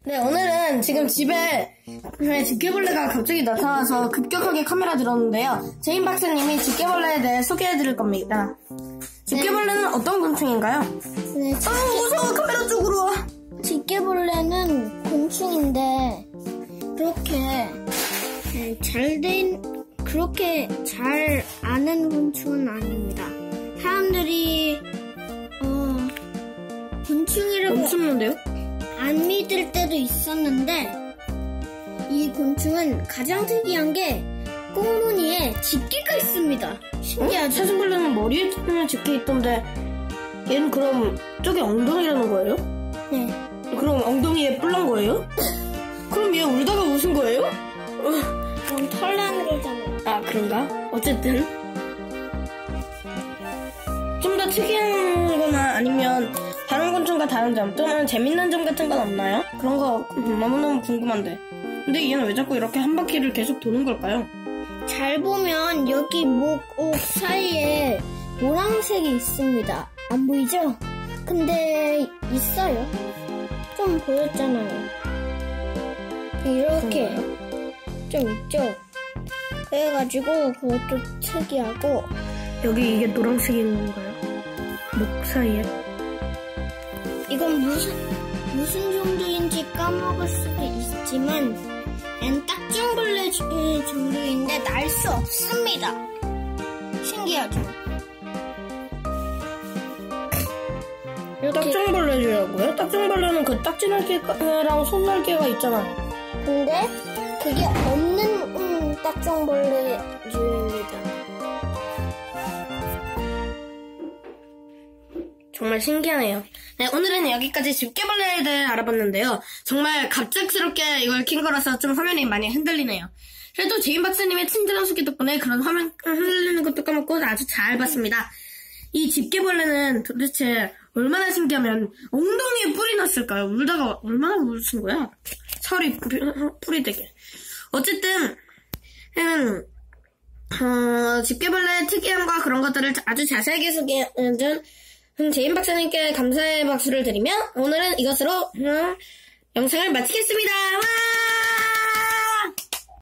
네, 오늘은 지금 집에 집게벌레가 갑자기 나타나서 급격하게 카메라 들었는데요. 제인 박사님이 집게벌레에 대해 소개해드릴 겁니다. 집게벌레는 어떤 곤충인가요? 네, 무서워, 카메라 쪽으로 와. 집게벌레는 곤충인데 그렇게 잘 아는 곤충은 아닙니다. 사람들이 곤충이라고 무섭는데요? 안 믿을 때도 있었는데, 이 곤충은 가장 특이한 게 꽁무니에 집게가 있습니다. 신기하죠? 사슴벌레는 머리에 집게 있던데 얘는 그럼 저게 엉덩이라는 거예요? 네. 그럼 엉덩이에 뿔난 거예요? 그럼 얘 울다가 웃은 거예요? 그건 털나는 거잖아요. 아, 그런가? 어쨌든 좀 더 특이한 거나 아니면 다른 곤충과 다른 점 또는 재밌는 점 같은 건 없나요? 그런 거 너무너무 궁금한데. 근데 얘는 왜 자꾸 이렇게 한 바퀴를 계속 도는 걸까요? 잘 보면 여기 목 사이에 노란색이 있습니다. 안 보이죠? 근데 있어요. 좀 보였잖아요. 이렇게 좀 있죠? 그래가지고 그것도 특이하고. 여기 이게 노란색인 건가요? 목 사이에? 이건 무슨 종류인지 까먹을 수도 있지만 얘는 딱정벌레 종류인데 날 수 없습니다. 신기하죠? 딱정벌레라고요? 딱정벌레는 그 딱지날개랑 손날개가 있잖아요. 근데 그게 없는 딱정벌레입니다. 정말 신기하네요. 네, 오늘은 여기까지 집게벌레에 대해 알아봤는데요. 정말 갑작스럽게 이걸 킨 거라서 좀 화면이 많이 흔들리네요. 그래도 제인 박사님의 친절한 소개 덕분에 그런 화면 흔들리는 것도 까먹고 아주 잘 봤습니다. 이 집게벌레는 도대체 얼마나 신기하면 엉덩이에 뿔이 났을까요? 울다가 얼마나 울쓴 거야? 살이 뿔이 되게. 어쨌든 집게벌레의 특이함과 그런 것들을 아주 자세하게 소개해준 제인 박사님께 감사의 박수를 드리며 오늘은 이것으로 영상을 마치겠습니다. 와!